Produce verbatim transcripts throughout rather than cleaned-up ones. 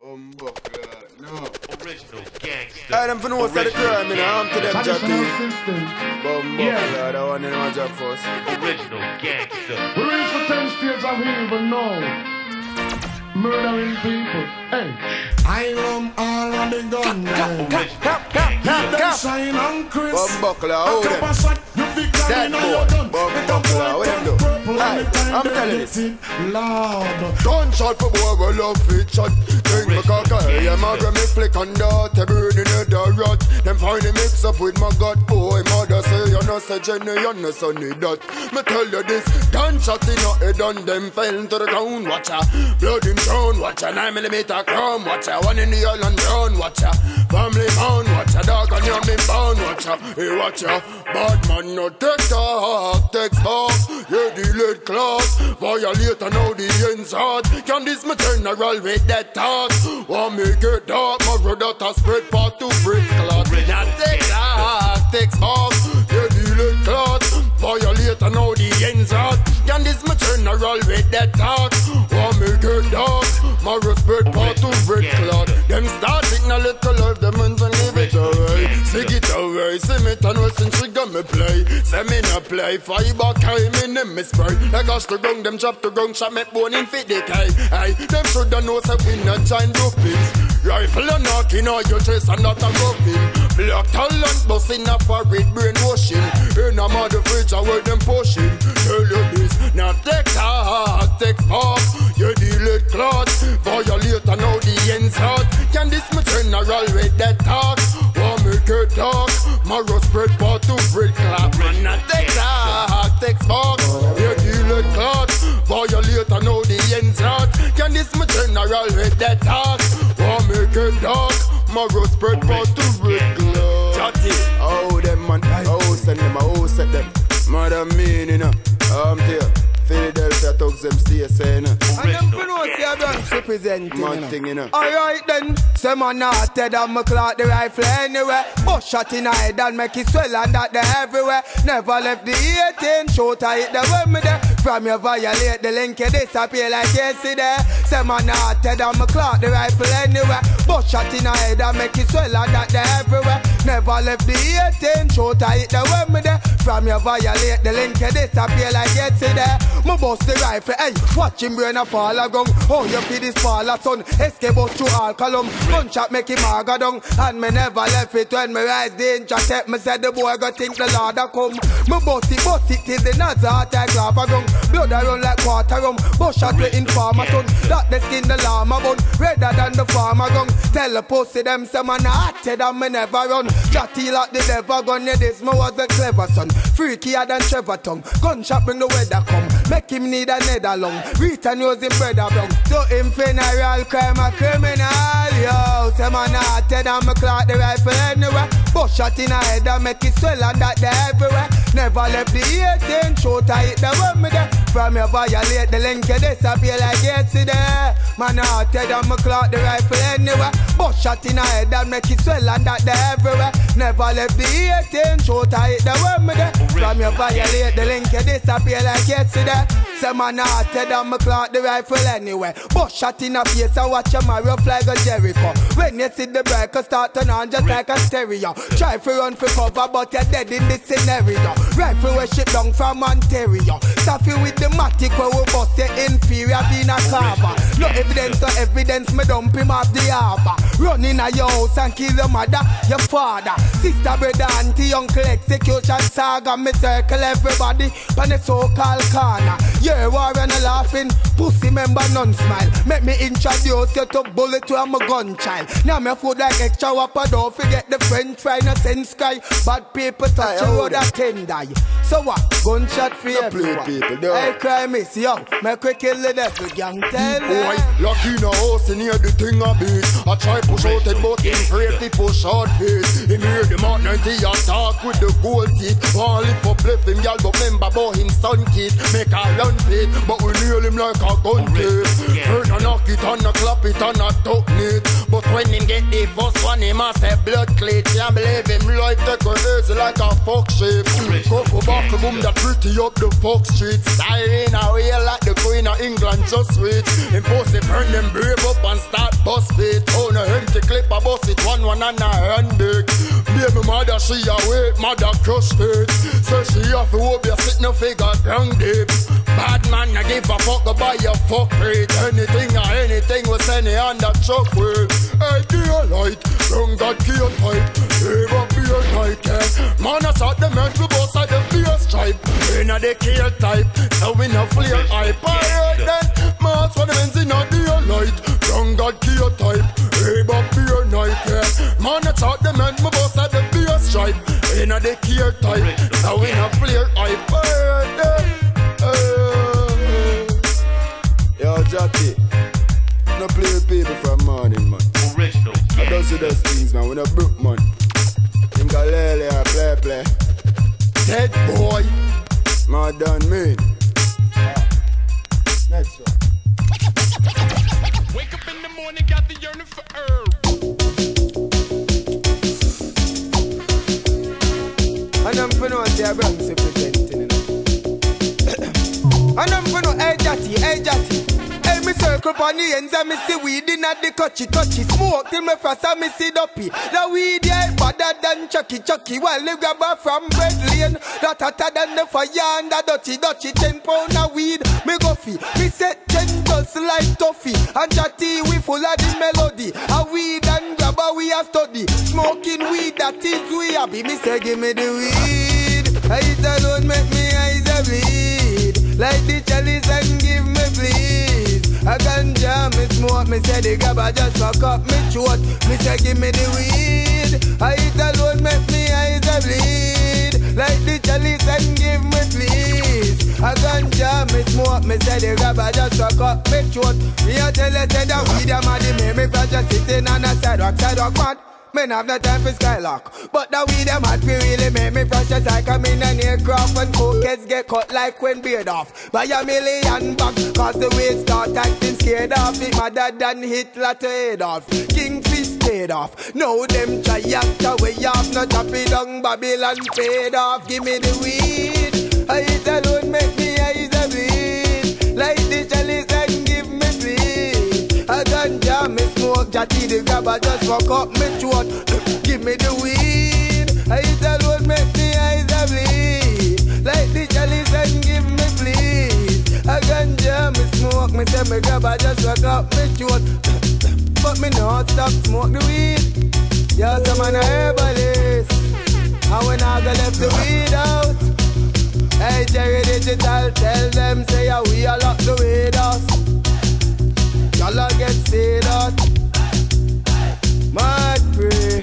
Um, buck, uh, no. Original gangster. I them for know what's the crime, you know. I'm to them job too. Bum, buck, Yeah. the one in my job first. Original gangster. We reach the ten states of evil now. Murdering people. Hey, I am all on the gun now. Cap, cap, cap, cap. Shine on Chris. Bum, buckler, hold them. That boy, bum, buckler, what them do? Aye, I'm telling you. Loud. Gunshot for boy, we love it, shot. Take my cocker, yeah, my grab me flick on that. They burn in the rot. Them find the mix up with my gut, boy. Mother say, you're not a Jenny, you're not sonny dot. Me tell you this, gunshot in your head on them fell to the ground. Watch ya, blood in town. Watch ya, nine millimeter chrome. Watch ya, one in the island drown. Watch ya, family bound. Watch ya, dog on your me bound. Watch ya, hey, watch ya, bad man no take talk, text off. Yeah, the late class, violate and now the ends hard. Can this my general with that talk? Want me get dark, my brother to spread part to break cloth. Now take talk, text off. Yeah, the late class, violate and now the ends hard. Can this my general with that talk? Want me get dark, my respect part to break cloth. Them start taking a little love, them and leave it away. Sig it away, see me turn Western trigger me play. Say me no play, fiber carry me name me spray. Like us to gung, them chop to gung, shot me bone in fit the K. Hey, them shoulda know say we not join dopings. Rifle and knocking on your chest and not a muffin. Black talent busting up for red brainwashing. In a mother fridge I where them pushing. Tell you this, now take talk, take off. You deal it cloth, violate and now the ends hot. Can this my general with that talk? Want me get talk, my spread part to break clap. And now take talk, take off. You deal it cloth, violate and now the ends hot. Can this my general with that talk? Want me get talk, my spread part to break clap. Chatty, oh them man, oh send them, oh set them. Mother mean you know, I'm there. Philadelphia thugs them stay saying and them for no say I done representing man thing you know. Alright then, say man not dead and me clock the rifle anywhere. But shot in the head and make it swell and that they everywhere. Never left the eighteen, shoot I hit the way me there. From you violate the link you disappear like yesterday. Say man not dead and me clock the rifle anywhere. But shot in the head and make it swell and that they everywhere. Never left the eighteen, shoot I hit the way me there. From you violate the link you disappear like yesterday. Me bust the rifle, hey, watch him brain a fall a gun. Oh, you feel this fall a son, escape out through all column. Gunshot make him maga down, and me never left it when me rise the intercept. Me said the boy go think the Lord a come. Me bust it, bust it till the nuts heart I grab a gun. Blood a run like water rum, bust shot we informer ton. That the skin the llama bun, redder than the farmer gun. Tell the pussy them say man hearted and me never run. Jotty like the devil gun, yeah this me was a clever son. Freakier than Trevor tongue, gunshot bring the weather come. Make him need a nether lung. Rita knows him brother brown. So him funeral crime a criminal, yo. Say man hearted and me clock the rifle anywhere. But shot in a head and make it swell and that they everywhere. Never left the eighteen, shoot I hit the one me there. From you violate the link you disappear like yesterday. Man hearted and me clock the rifle anywhere. But shot in a head and make it swell and that they everywhere. Never left the eighteen, shoot I hit the one me there. From you violate the link you disappear like yesterday. Say man hearted and me clock the rifle anyway. But shot in a face and watch your Mario fly go Jericho. When you see the breaker start turn on just like a stereo. Try to run for cover but you're dead in this scenario. Rifle we ship down from Ontario. Staff you with the matic where we bust your inferior being a carver. No evidence, no evidence, me dump him off the harbor. Run in a your house and kill your mother, your father, sister, brother, auntie, uncle, execution saga. Me circle everybody on the so-called corner. Yeah, Warren a laughing, pussy member none smile. Make me introduce you to bullet to my gun child. Now me food like extra whopper, don't forget the French fry, no sense sky. Bad people touch you road at ten die. So what? Gunshot for no everyone. People, hey, cry miss, yo, make we kill the devil gang, tell me. Boy, lucky in a house in here the thing a beat. I try push out it but him afraid to push out face. Him hear the Mark ninety attack with the gold teeth. One lip up left him gal but remember about him son kid. Make a run plate, but we nail him like a gun tape. Turn a knock it and a clap it and a tuck it. But when him get the first one, him a say blood cleat. Can't believe him life take a easy like a fuck shape. Go for buckle boom that pretty up the fuck street. Siren away like the Queen of England just wait. Him post it burn them brave up and start bust it. Mother, she a wait, mother crush it. So she have to hope you sit no figure down deep. Bad man, I give a fuck about your fuck rate. Anything or anything was any on that truck with. Hey, dear light, don't got kill pipe. Leave up your night, yeah. Man, I shot the man to boss at the beer stripe. Inna the kill type, so we no flare hype. Alright then, man, for the men's in a dear light. Don't got kill type. Leave up your night, yeah. Man, I shot the man to boss at the beer stripe. Inna the kill type, so we no flare hype. Alright then. Uh, yo, Jackie, no play with people from morning, man. Original I don't see those things, man. When I broke, man. Think I lay, lay, play, play. Dead boy, more than me. Next one. Wake up in the morning, got the yearning for herb. And I'm gonna say I'm representing, you know. And I'm gonna hey Jatty, hey Jatty. Hey, me circle pon the ends and me see weed in at the touchy touchy. Smoke till me frost and me see duppy. The weed yeah better than Chucky Chucky. While they grab her from Bread Lane, that hotter than the fire and the dutchy dutchy. Ten pound of weed, me go fee. Me set ten just like toffee. And Jatty we full of the melody. A weed and grabber we have study. Smoking weed that is we happy. Me say give me the weed. I alone make me eyes a bleed. Like the chalice and give me please. I ganja me smoke, me say the grabber just fuck up me throat. Me say give me the weed. I eat alone make me eyes a bleed. Like the chalice and give me please. I ganja me smoke, me say the grabber just fuck up me throat. Me a tell you say the weed a mad, me me for just sitting on a sidewalk, sidewalk mad. Men have no time for skylark, but the weed them hot fi really make me fresh as I come in an aircraft. When cokeheads get cut like when beard off by a million back, cause the weed start acting scared off. It madder than Hitler to head off. Kingfish stayed off. Now them try act away off. No chop it down Babylon paid off. Give me the weed. I eat alone make me eyes a bleed. Like the chalice and give me please. I ganja me smoke, Jatty the grabber just fuck up me throat. Give me the weed. I eat alone make me eyes a bleed. Like the chalice and give me please. I ganja me smoke, me say me grabber just fuck up me throat. But me not stop smoke the weed. Yeah, some man a herbalist. And when I go left the weed out. Hey Jerry Digital, tell them say yeah, we a lock the weed out. Y'all get say that. Mad pray.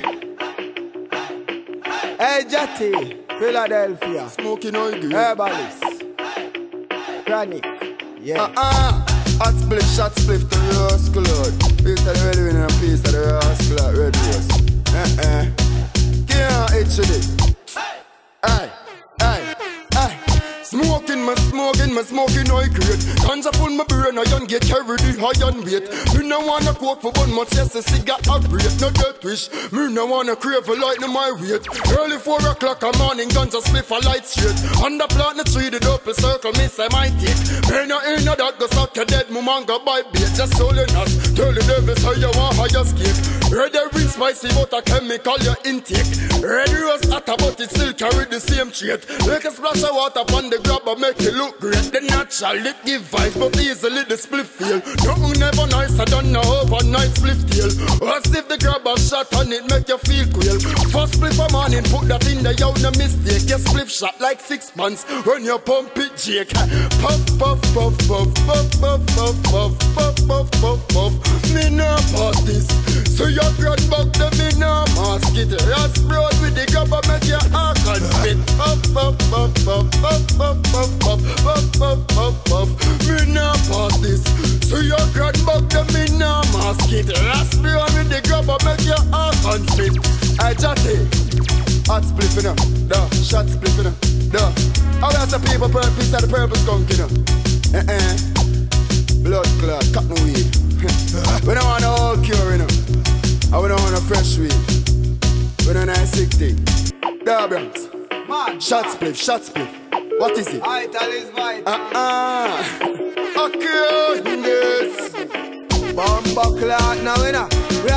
Hey Jatty, Philadelphia. Smoking oil green. Herbalist. Chronic. Yeah. Uh-uh. Hot split, shot split, the rose colored. Piece of the red wing and a piece of the rose colored red rose. Uh-uh. Can't itch it. Hey, hey, hey. Smoking, my smoking, my smoking oil crate. Ganja full my brain, I don't get carried the high and weight. Me no wanna coke for one much, yes, a cigar a break. No death wish, me no wanna crave a light in my weight. Early four o'clock a morning, ganja spliff a light straight. On the plant, the tree, the double circle, me say my take. Me no in a that, go suck your dead, mumanga by bait. Just holding us, tell the devil how you want higher escape. Red ring spicy, but a chemical you intake. Red rose hotter, but it still carry the same trait. Like a splash of water on the grabber make it look great. The natural it give vibes, but easily the split feel. Nothing never nicer than a overnight split deal. As if the grabber shot on it make you feel cool. First split for morning, put that in there, you no mistake. You split shot like six months when you pump it, Jake. Puff, puff, puff, puff, puff, puff, puff, puff, puff, puff, puff, puff. Me no pass this. So your grand back the me no mask it. Ras broad with the grabber make your arc and spit. Puff, puff, puff, puff, puff, puff, puff, puff, puff, puff, puff, puff. Me no pass this. So your grand back the me no mask it. Ras broad with the grabber make your arc and spit. I Jatty, hot spliff in da, shot spliff in da. I got some people per piece of the purple skunk in uh-uh. Blood clot, cotton weed. We don't want a whole cure in and we don't want a fresh weed. We don't want a sick thing. Da Bronx. Shot spliff, shot spliff. What is it? Vital is vital. Uh-uh. Okay, yes. Bomba clot now, you know. We are telling them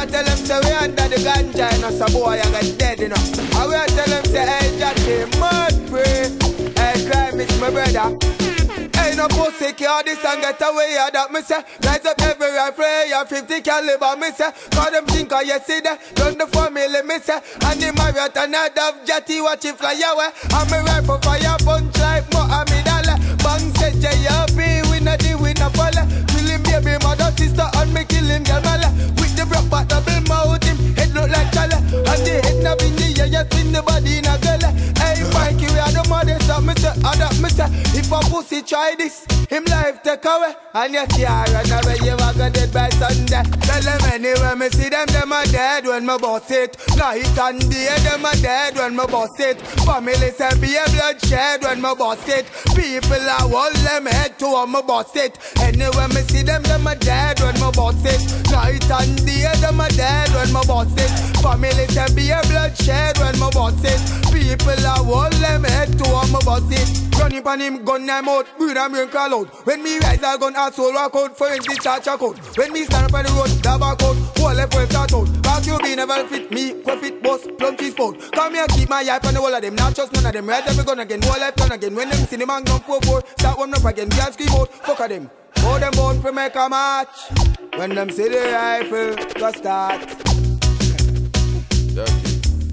say we under the ganja, and us a boy, I got dead, you know. I will tell them, say, hey, Jackie, mud pray. Hey, crime, it's my brother. Ain't no pussy, kill this and get away, yeah, that me say. Rise up everywhere, pray, yeah, fifty caliber, me say. Cause them think I yesterday, done the family, me say. And the marriott and I have jetty, watch it fly away. And me rifle fire, punch like Muhammad Ali. Bang said, J R P, we not the winner, fall. Kill him, baby, mother, sister, and me kill him, girl, mala. With the broke back, double mouth, him, head look like Charlie. And the head not in the air, you spin the body in a girl. Hey, Mikey, we are the mother, stop me say, I that me say. If a pussy try this, him life take away. And you can't run away, you are gonna dead by Sunday. Tell them anyway, me see them, them are dead when my boss it. Night and day, them are dead when my boss it. Family say be a bloodshed when my boss it. People are hold them head to when my boss it. Anyway, me see them, them are dead when my boss it. Night and day, them are dead when my boss it. Family say be a bloodshed when my boss it. People are hold them head to when my boss it. Running pan him, gun them out, breathe and brain call out. When me rise, I gun asshole walk out, forensic charge out. When me stand up on the road, dab back out, whole left way start out. Back you be never fit me, go fit boss, plum cheese pot. Come here, keep my eye on the whole of them, not just none of them. Right up gun again, whole left turn again. When them see the man gun four four, start one up again, girl scream out, fuck at them. Hold them bound for make a match. When them see the rifle, go start. Dirty.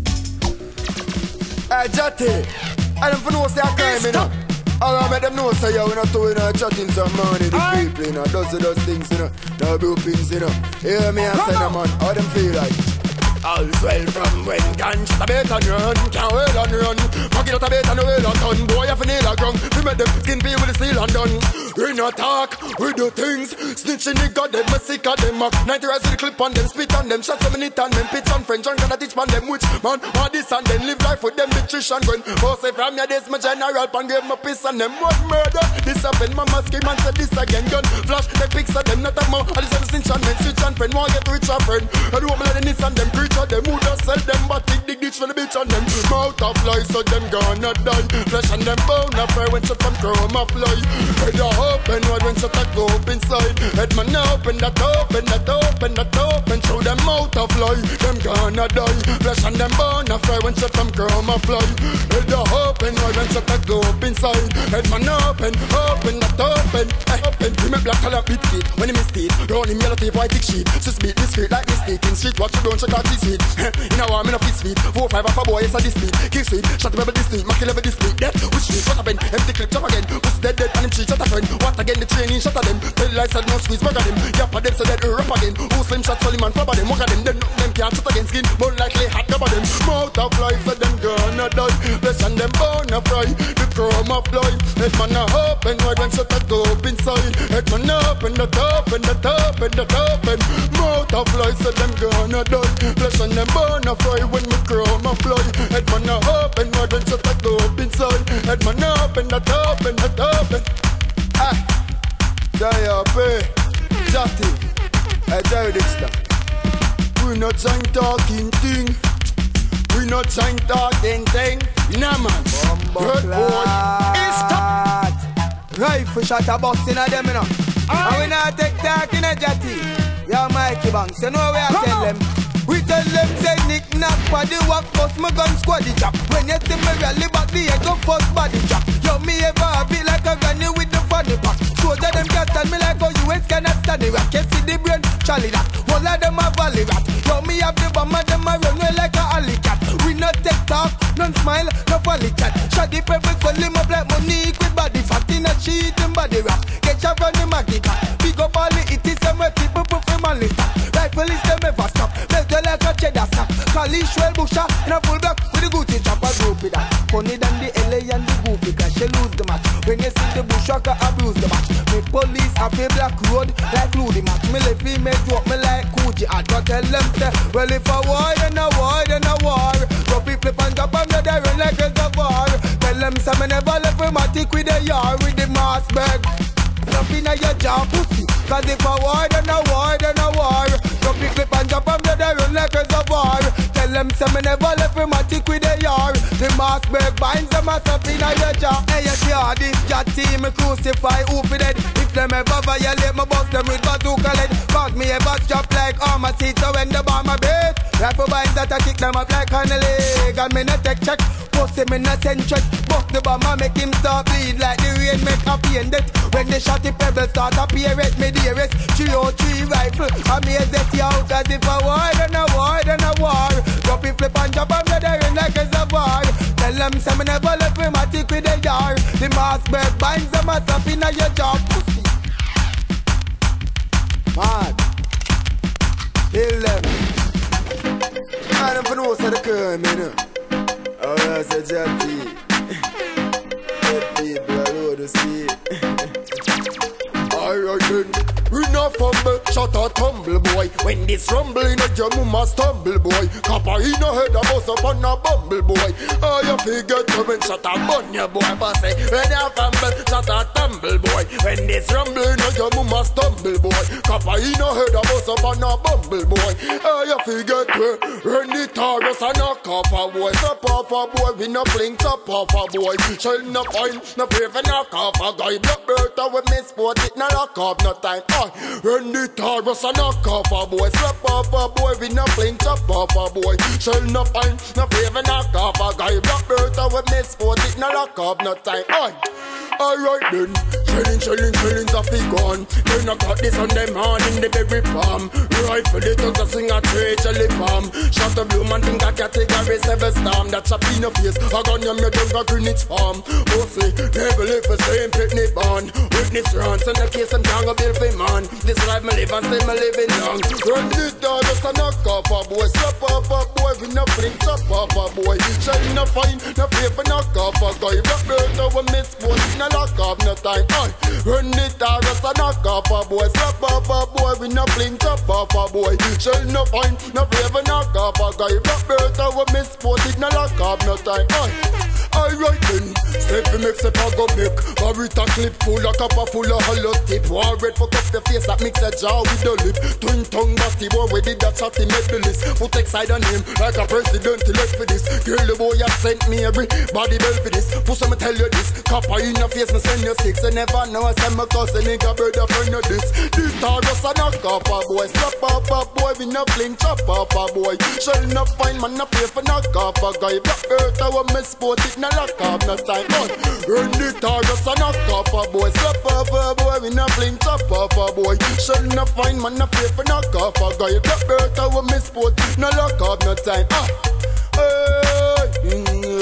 Hey, Jatty, I don't know say I crime, you know. I'll make them know say yeah, we're not doing no chatting some money. The people, you know, does those things, you know. No blue pins, you know. Hear me and say, man, how them feel like? All's well from when gangsta a bait and run. Can't well and run. Pocket out a bait and a well and done. Boy, if you need a ground, we make them skin peel with the steel and done. We not talk, we do things. Snitching the god, them, me sick of them. ninety rise with the clip on them, spit on them. Shot so many time, them pitch on French. And gonna teach man them which man want this and then live life with them bitch and gun. Boss say from your days, my general pan gave my piss and them. What murder? This happen, mama scream and say this again. Gun flash, the pics of them, not a more. I just have to cinch and men, switch and friend. Want get rich and friend. I do want me let the this and them preach. Them who just sell them but take the ditch for the bitch on them. Mouth of fly so them gonna die. Flesh and them bone a fry when shot from chrome a fly. Head a open wide when shot a go up inside. Head man open that open that open that open. Show them mouth of fly, them gonna die. Flesh and them bone a fry when shot from chrome a fly. Head a open wide when shot a go up inside. Head man open, open that open. Hey, open, we make black color beat feet. When he mistake, round him yellow tape white thick sheet. Just beat this street like mistake in street. Watch you don't shut out this sweet. In a war, me no fit sweet. Four, five, half a boy, yes, I this sweet. Kick sweet, shut the baby this sweet. Macky level this sweet. Death, which street, what happened? Empty clip, jump again. Who's dead, dead, and him cheat, shut a friend. What again, the training, shut at them. Tell lies, said no squeeze, bug at them. Yap at them, so dead, rap again. Who slim, shot, Soliman, flop at them. Walk at them, then them can't shut again. Skin, bone like clay, hot, cover them. Mouth of life, so them gonna die. Flesh and them bone a fry. The chrome of fly. Head man a open, wide when shut a go up inside. Head man open, the top, and the top, and the top, and mouth of life, so them gonna die. Flesh and them bone a fry when me chrome a fly. Head man a open, wide when shut a go up inside. Head man open, the top, and the top, and ah, J R P, Jatty, hey Jerry Dixter. We not trying talking thing. We not trying talking thing. Nah man, good boy. It's top. Rifle shot a box in a them, you know. And we not take talking a Jatty. Yo, Mikey Banks, you know where I tell them. We tell them say nick knock for the walk, bust my gun squad the chop. When you see me rally back the head go first body chop. Yo, me ever a bit like a granny with the funny pack. So that them can't stand me like how U S cannot stand the rock. Can't see the brain, Charlie that. One of them a valley rat. Yo, me have the bomb and them a run away like a alley cat. We not take talk, none smile, no folly chat. Shot the pepper so lim up like money with body fat. In a sheet and body rap. Get your run the maggie cat. Big up all the it is them where people put for money stop. Rifle is them ever stop. Like a cheddar snack. Kalish well busha in a full black with the Gucci chopper group with that. Funny than the L A and the goofy cause she lose the match. When you see the bushwhacker abuse the match. Me police a pay black road like Ludi match. Me let me make drop me like Coogee. I don't tell them say, well if a war then a war then a war. Go people and drop them they run like a war. Tell them say me never left a matic with a yard with the mask bag. Drop in a your jaw pussy. Cause if a war then a war then a war. Drop the clip and drop them they run like a war. Tell them say me never left a matic with a yard. The mask bag binds them a up in a your jaw. Hey you see all this Jatty me crucify who for dead. If them ever violate me bust them with bazooka lead. Cause me ever chop like armor seat. So when the bomb a base them up like on the leg. And me not take check, post him in a send check. Buck the bomber make him start bleed like the rain make a pain death. When the shotty pebble start appear at me dearest. three oh three rifle, amazes you out as if a war and a war and a war. Drop it flip and drop and brother in like it's a war. Tell them some never left me matic with a yard. The mask bird binds them as up in a your job. Pussy. Mad. Kill them. I don't know what's the curve, man. Oh, that's a jetty. People are low to see. Alright then, we not fumble, shut a tumble boy. When this rumble in a jam, you must stumble boy. Kappa in a head, a bus up on a bumble boy. Oh, you figure to when shut a bun your boy. But say, when you fumble, shut a tumble boy. When this rumble in a jam, you must stumble boy. Kappa in a head, a bus up on a bumble boy. Oh, you figure to when the Taurus and a kappa boy. Top off a boy, we no blink top off a boy. Shell no point, no pay for no kappa guy. Black bird, we miss sport it no lock up no time. Oh, when the Taurus and knock off a boy, slap off a boy, we no blink top off a boy. Shell no pine, no favor knock off a guy. Black bird, we miss sport it no lock up no time. Oh, alright then, chillin', chillin', chillin', a fig on. Then I got this on them hand in the berry palm. Rifle it on the sing a trade jelly palm. Shot a blue man think a category seven storm. That's a pin of face, a gun yam your dung a Greenwich farm. Oh say, never live the same picnic bond. Witness runs and the case I'm down a bill for man. This life me live and still me living long. Run this dog just a knock off a boy. Slap off a boy, we no blink top off a boy. Shell no fine, no paper knock off a guy. Black bird we miss sport, no lock off no time. Aye. Run this dog just a knock off a boy. Slap off a boy, we no blink top off a boy. Shell no fine, no paper knock off a guy. Black bird we miss sport, no lock off no time. Aye. Alright then, step we make step a go make. Barita clip full of copper full of hollow tip. War red fuck up the face that mix a jar with the lip. Twin tongue batty boy we did that chatty make the list. Put exide on him like a president to elect for this. Girl the boy you sent me every body bell for this. Push me tell you this. Copper in your face me send you six. I never know I send my cousin nigga brother friend of this. This Taurus a knock off a boy. Slap off a boy we no blink chop off a boy. Shell no fine man no pay for knock off a guy. Black earth I will miss sport it no lock off no time. Run the Taurus a knock off a boy. Slap off a boy we no blink chop off a boy. Shell no fine man no pay for knock off a guy. Black earth I will miss sport no lock off no time. Ah, hey,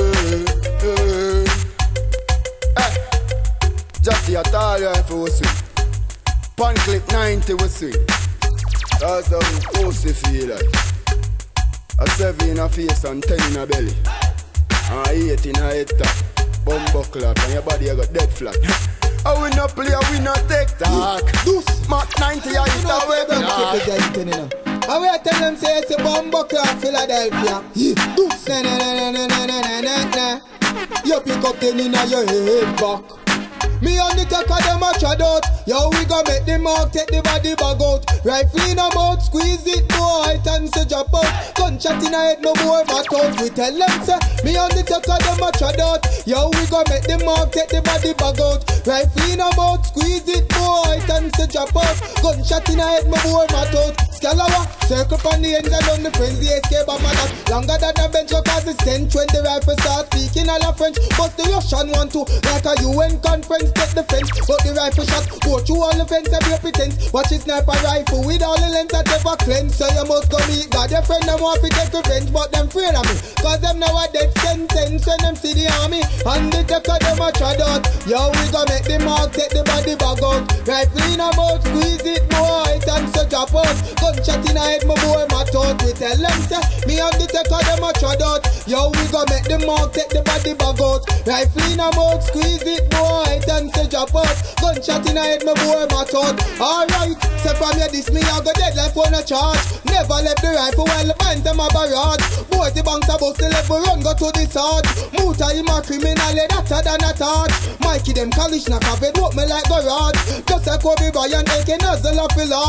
hey, hey. Jatty a tall rifle was sweet. Pan clip ninety was sweet. That's how pussy feel like. A seven in a face and ten in a belly. And eight in a head top. Bumbo clap and your body you got dead flat. I will not play, I will not take talk. Mark ninety I hit a web talk. I will tell them say it's a bumbo clap Philadelphia. Na na na na na na na na. You pick up ten in your head back. Me on the take of them a trad out. Yo, we gon' make the mark, take the body bag out. Rifle in a mouth, squeeze it more height and say drop out. Gunshot in a head, no more mat out. We tell them say, me on the take of them a trad out. Yo, we gon' make the mark, take the body bag out. Rifle in a mouth, squeeze it more height and say drop out. Gunshot in a head, no more mat out. Scalawa, circle on the ends and on the friends, the escape of my dad. Longer than a bench, cause it's ten when the rifle start speaking all a French. But the Russian want to, like a U N conference. Take the fence, but the rifle shot go through all the fence and be a pretense. Watch his sniper rifle with all the length that never cleanse. So you must go meet God. Your friend them want to take revenge, but them afraid of me. Cause them now a dead sentence when them see the army. And the take of them a trad out. Yo, we go make the mark, take the body bag out. Rifle in a mouth, squeeze it more height and so drop out. Gunshot in a head, my boy mat out. We tell them say, me and the take of them a trad out. Yo, we go make the mark, take the body bag out. Rifle in a mouth, squeeze it more height and say drop out. Gunshot in a head, my boy mat out. Alright, so from your this me I go dead like on a charge. Never left the rifle while the bands them a barrage. Boys the banks about the level run go to the sword. Muta him a criminal that's than a touch. Mikey them college knock off it walk me like garage. Just like Kobe Bryant taking nozzle off the lord.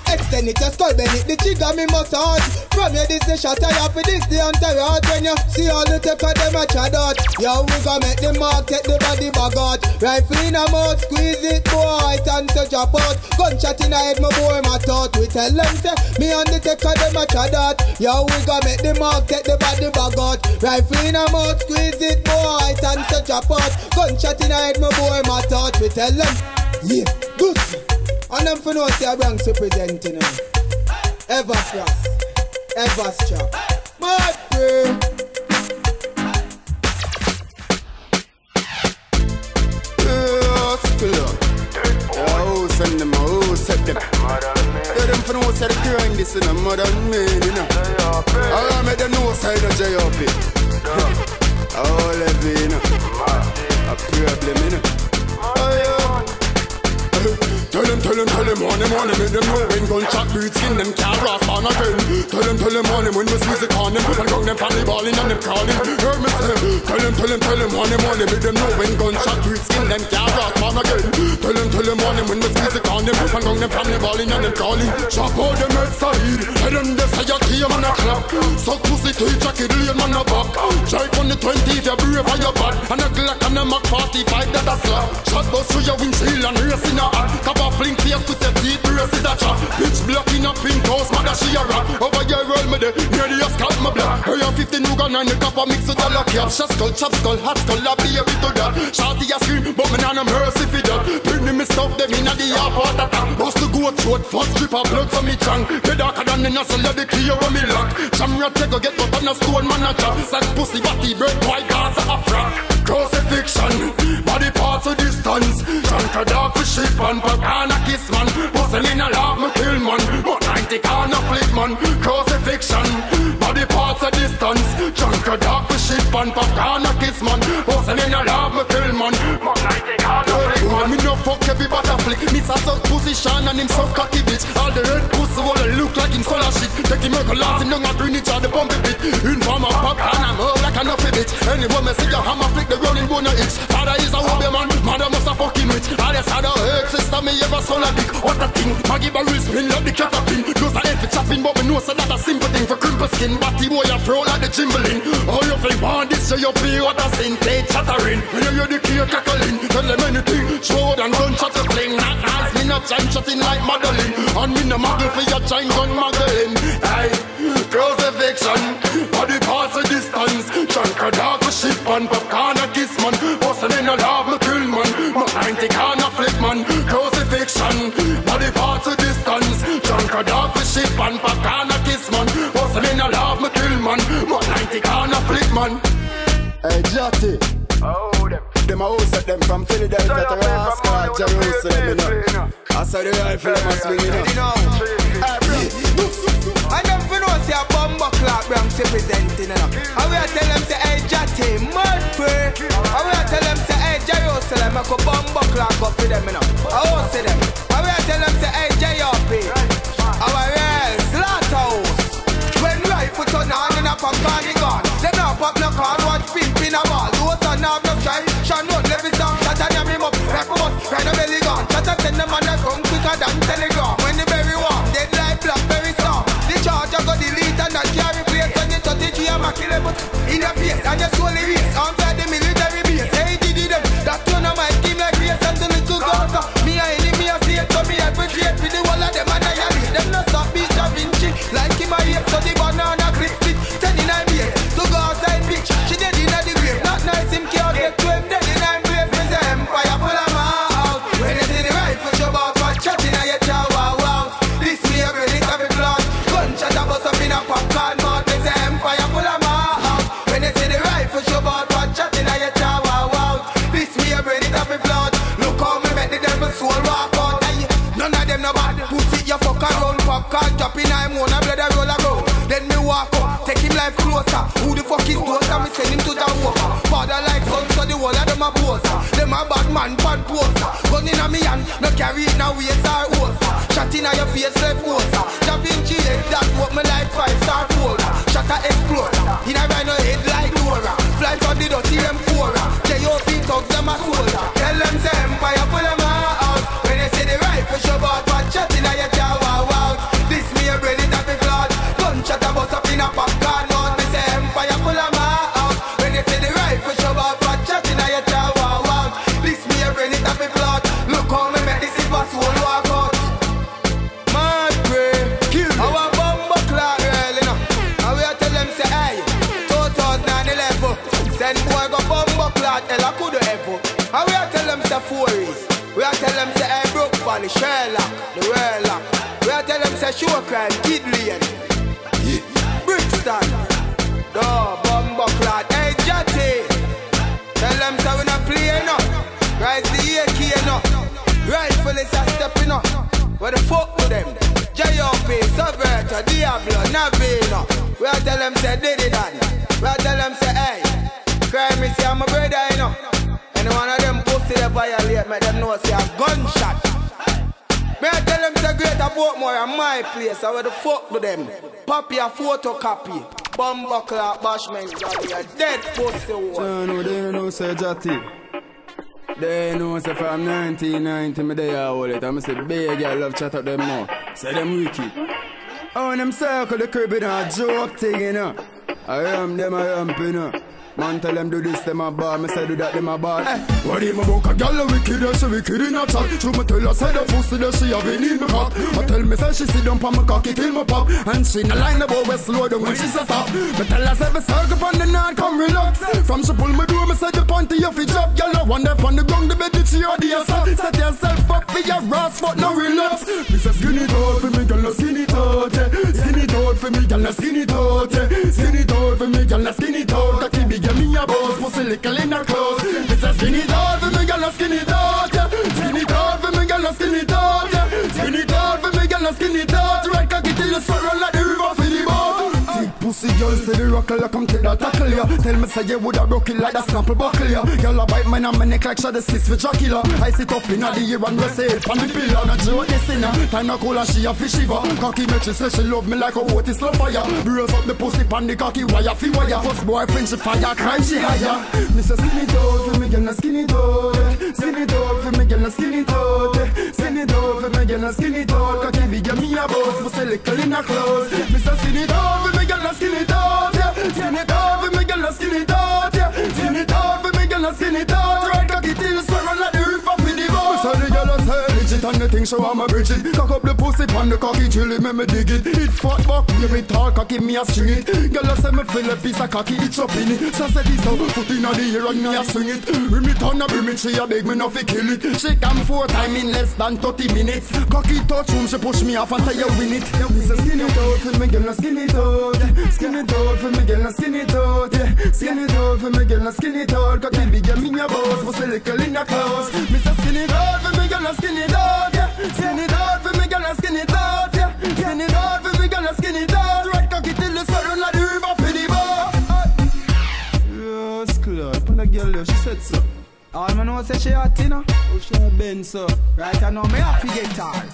Extend it, just call Bennett, the trigger me must hard. From your this the shot I have for this the anti-hard. When you see all the tech of them a chat out. Yo, we gon' make the mark, take the body bag out. Rifle in a mouth, squeeze it, boy, time to drop out. Gunshot in a head, my boy, my thought. We tell them, say, me and the tech of them a chat out. Yo, we gon' make the mark, take the body bag out. Rifle in a mouth, squeeze it, boy, time to drop out. Gunshot in a head, my boy, my thought. We tell them, yeah, good. And them for no say a Bronx representing them. Ever frost, ever strap. My friend. Yeah, spill up. Yeah, who send them, who set them? Yeah, them for no say the grind this in a modern man, you know. I make them know side of J O P. Oh, Levy, you know. A problem, you know. Oh, yeah. Tell them, tell them, tell them, on them, on them, make them know when gunshot beats in them can't rap on again. Tell them, tell them, on them, when we squeeze it on them, and gun them family balling and them calling. Hear me say, tell them, tell them, tell them, on them, on them, make them know when gunshot beats in them can't rap on again. Tell them, tell them, on them, when we squeeze it on them, and gun them family balling and them calling. Chop out them outside, and them they say you team on a clock. Suck pussy to each a kid, lane man a back. Drive on the twenty if you're brave or you're bad, and a Glock and a Mac forty-five that a slap. Shot bust through your windshield and race in a hat. Fling face to the deep brace is a trap. Bitch block in a pink house, mother she a rock. Over your roll me there, near the scalp my block. Her your fifty Nugan and the copper mix with a lock. Cap, shot skull, chop skull, hot skull, a baby to that. Shorty a scream, but me nah no mercy for that. Bring me stuff them in a the airport attack. Bust to go throat, first drip of blood from me trunk. The darker than the nozzle of the clear when me lock. Shamra take a get up on a stone man a chop. Sack pussy, body, bread, white, gas, a frack. Crucifixion, body parts of distance. Drunk a dog for shit and pop and a kiss man. Pussy in a love me kill man. But ninety can a flip man. Crucifixion, body parts of distance. Drunk a dog for shit and pop and a kiss man. Pussy in a love me kill man. But ninety can a flip man. Me no fuck every butterfly. Miss a suck position and him suck cocky bitch. All the red pussy wanna look like him solar shit. Take him a glass him down a Greenwich or the bumpy bit. Inform a pop and I'm up like a nuffy bitch. Anyone me see a hammer flick the running bone a itch. Father is a hobby man, mother must a fucking rich. All the sad hurt sister me ever sound a dick. What a thing, Maggie Barrel spin like the catapin. Those are head for chopping but me know so that a simple thing. For crumple skin, batty boy a pro like the Jimbalin. Oh you feel want this so you pay what a sin. They chattering, when you hear the clear cackling. Tell them anything, show and gunshot a fling. Not nice, me not time shotting like Madeline. And me no muggle for your chain gun muggling. Hey, crucifixion, body parts of distance. Chunk a dog for shit and popcorn a kiss man. Bustin' in a love me kill man. But ninety can a flip man. Crucifixion, body parts of distance. Chunk a dog for shit and popcorn a kiss man. Bustin' in a love me kill man. But ninety can a flip man. Hey Jotty, Oh, them. them a host at them from Philadelphia to Rascal, Jerusalem, you know. I saw the rifle them a swing, you know. I don't know say a bomber clock Bronx representing, you know. I will tell them say hey Jatty, mud free. I will tell them say hey Jerusalem, I go bomber clock up for them, you know. I won't say them. I will tell them say hey J O P. Our real slaughterhouse. When rifle turn on in a pop party gun, them now pop no card, watch pimp in a ball. Those are now no try, shall not let me down. Shut a name him up, rifle bust, ride a belly gun. Shut a send them on the come quicker than telegram. When the berry warm, dead like blackberry storm. The charge I got delete and I carry place. When you touch it, you am a killer but in your face. And you slowly race, outside the military base. Hey, did it them, that turn on my scheme like race. And the little girls, me a enemy, I see it. So me I appreciate with the wall of them and I am it. Them not stop beat Da Vinci, like him a hate. So the banana grip split, ten in nine base. So go outside bitch, she dead in the grave. Not nice him can't get to him, dead in nine grave. Me say empire full of mouth. When you see the rifle show out, watch shot in a your chow wow wow. This me a ready to be blood. Gunshot a bust up in a popcorn mouth. Me say empire full of mouth. When you see the rifle show out, watch shot in a your chow wow wow. This me a ready to be blood. Look how me make the devil soul walk out. Aye, none of them no bad. Pussy you fuck around, popcorn drop in I'm on a blood a roll around. Then me walk up, take him life closer. Who the fuck is closer? Me send him to the walker. Father like son, so the whole of them a poser. Them a bad man, bad poster. Gun in a me hand, no carry it now waist or hoser. Shot in a your face left hoser. Da Vinci head, that what me like five star folder. Shot a explorer, in a rhino head like Dora. Fly from the dirty them fora. J O P thugs them a soldier. Tell them say empire full of my house. When they say the rifle show out, watch shot in a your jaw wow wow. Mandela could ever. And we are tell them say Fories. We are tell them say hey, Brook Valley, Sherlock, the Warlock. We are tell them say Show Crime, Kid Lane, Brixton, no, Bumbo Clad, hey Jatty. Tell them say we not playing up. Rise the A K no. Rightfully are stepping up. What the fuck with them? J O P, Subverter, Diablo, Navino. We are tell them say Diddy Dan. We are tell them say hey, crime is here, my brother, you know. And one of them pussy they violate, make them know say a gunshot. Me I tell them say greater Portmore and my place. I where the fuck with them? Poppy a photocopy. Bumbuckler, bashman, Jatty, a dead pussy war. So no, they know say Jatty. They know say from nineteen ninety me they are all it. I'm say big girl love chat up them more. Say them wicked. Oh, and them circle the crib in a joke thing, you know. I am them, I am you know. Man tell them do this, them a bar, me say do that, them a bar. Eh. What him about a gal wicked, and she wicked in a chat. She me tell her say the pussy that she have in me cock. I tell me say she sit down pa me cocky till me pop. And she no line about we slow down when she say stop. Me tell her say me circle on the night, come relax. From she pull me door, me say the panty off it drop. Gal I wonder on the ground, the bed she or the assault. Set yourself up for your ass, but no relax. Me say skin it out for me, gal no skin it out. Skin it out for me, gal no skin it out. Skin it out for me, gal no skin it out. Cocky big. Give me a boss, pussy little in her clothes. It's a skinny dog for me, girl, a skinny dog. Skinny dog for me, girl, a skinny dog. Skinny dog for me, girl, a skinny dog. Right cocky till you start run like the river for the boat. Thick pussy girl, say the rock like come take that tackle ya. Tell me say you woulda broke it like that snapple buckle ya. Girl a bite mine and my neck like Shadow Six for Dracula. I sit up in the ear and we say it on the pillar. Not sure what they say now. Time to call her, she a fish shiver. Cocky make she say she love me like a Otis love fire. Brace up the pussy pan the cocky wire fi wire. First boyfriend she fire, cry she higher. Me say skinny toad for me girl, a skinny toad. Skinny toad for me girl, a skinny toad. Skinny toad for me girl, a skinny toad. Cocky big give me a boss, pussy little in her clothes. Me say skinny toad for me girl, a skinny toad. Skinny toad for me girl, a skinny toad. Skinny toad for me girl, a skinny toad. Right cocky till swirl like the river for the boat. So the girl a say legit and the thing show I'm a bridge it. Cock up the pussy pan the cocky till it make me dig it. It fat back, give me tall cocky me a string it. Girl a say me feel a piece of cocky it up in it. So say this out, foot in the air and me a swing it. Bring it on a bring it, she a beg me not fi kill it. She come four time in less than thirty minutes. Cocky touch room, she push me off and say you win it. Me say skin it out for me girl, a skin it out. Skin it out for me girl, a skin it out. Skin it out for me girl, a skin it out. Cocky big give me a boss, pussy little in the clothes. Me say skin it out for me girl, a skin it out. Skin it out for me girl, a skin it out. Skin it out for me girl, a skin it out. Right cocky till the sun like the river for the boat. Yes, Claude, when the girl there, she said so. All me know say she hot, you know. Oh, she a bend so. Right, I know me have to get her.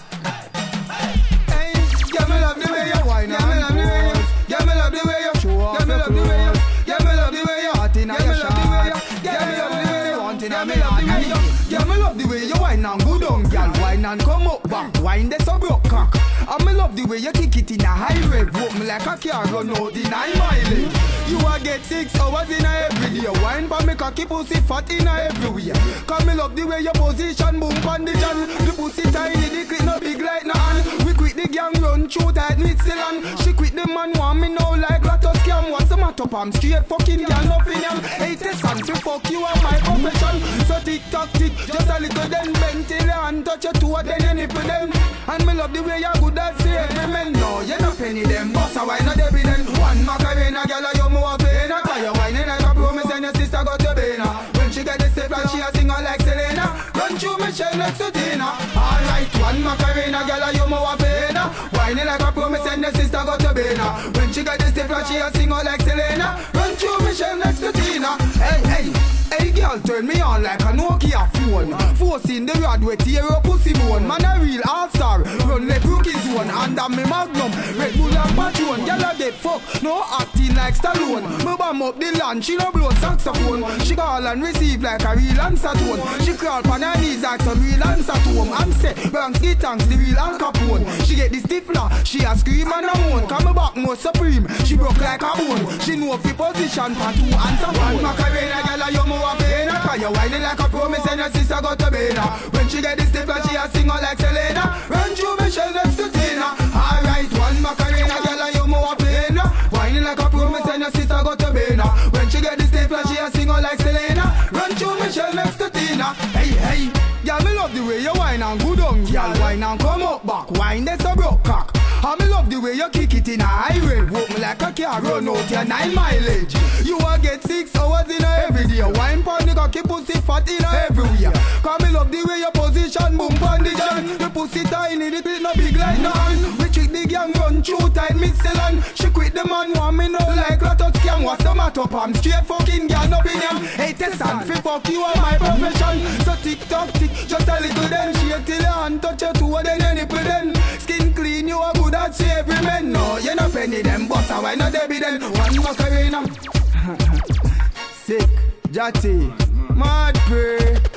Hey, yeah, me love the way you whine. Yeah, me love the way you. Yeah, me love the way you show off. Yeah, me love the way you. Yeah, me love the way you hot in your shot. Yeah, me love the way you want in your yard. Yeah, me love the way you whine and go down, girl. Whine and come up back. Whine the so broke cock. And me love the way you kick it in a high rev. Walk me like a car run out in nine mileage. You a get six hours in a every day. Wine pa me cocky pussy fat in a everywhere. Cause me love the way your position boom condition. The pussy tiny, the clip no big like no hand. We quit the gang run through tight Midland. She quit the man want me now like Lotto scam. What's the matter pam straight fucking girl nothing yam. Eight cents to fuck you and my profession. So tick tock tick, just a little then bend till your hand touch your toe then you nipple them. And me love the way you good at say every man. No, you no penny them. Boss a wine no dividend. One macarena girl you more pain. Cause you whining like a promise and your sister got to Bena. When she get the step like she a sing her like Selena. Run through Michelle next to Tina. Alright, one macarena girl you more pain. Whining like a promise and your sister got to Bena. When she get the step like she a sing her like Selena. Run through Michelle next to Tina. Hey, hey. Hey girl, turn me on like a Nokia phone. Forcing the rod with tear your pussy bone. Man a real all-star, run like rookie zone. Under me magnum, Red Bull and Patron. Girl a get fucked, no acting like Stallone. Me bam up the land, she no blow saxophone. She call and receive like a real answer tone. She crawl on her knees like some real answer to him. And say, Bronx get tanks, the real Al Capone. She get the stifler, she a scream and a moan. Come me back more supreme, she broke like a bone. She know fi position for two answer phone. Macarena girl a you more a pain. Cause you whining like a promise and your sister got to Bena. When she get the stifler, she a sing her like Selena. Run through Michelle next to Tina. Alright, one macarena girl and you more pain. Whining like a promise and your sister got to Bena. When she get the stifler, she a sing her like Selena. Run through it in a highway. Walk me like a car, run out your nine mileage. You a get six hours in a every day. Wine pon the cocky pussy fat in a everywhere. Come me love the way your position, boom pon the jam. The pussy tiny, the clit no big like none. We trick the gang run through tight mix the land. She quit the man, want me know like lot of scam. What's the matter, Pam? Straight fucking girl, no opinion. Hey, test and fi fuck you on my profession. So tick tock tick, just a little then. Shake till your hand touch your toe, then you nipple then. Skin clean, you are good at see every man. No, you no penny them, boss, and why not Debbie then? One Macarena. Sick, Jatty, mad pray.